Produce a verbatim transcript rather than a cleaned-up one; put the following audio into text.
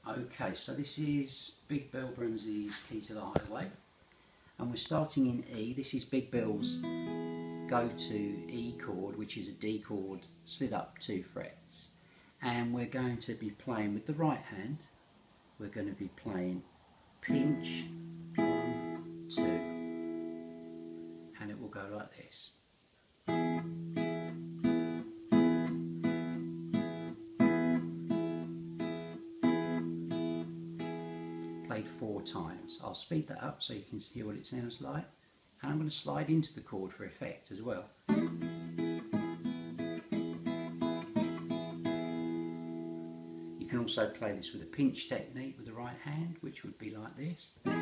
Okay, so this is Big Bill Broonzy's Key to the Highway, and we're starting in E. This is Big Bill's go to E chord, which is a D chord slid up two frets, and we're going to be playing with the right hand. We're going to be playing pinch, one, two, and it will go like this. Played four times. I'll speed that up so you can hear what it sounds like, and I'm going to slide into the chord for effect as well. You can also play this with a pinch technique with the right hand, which would be like this.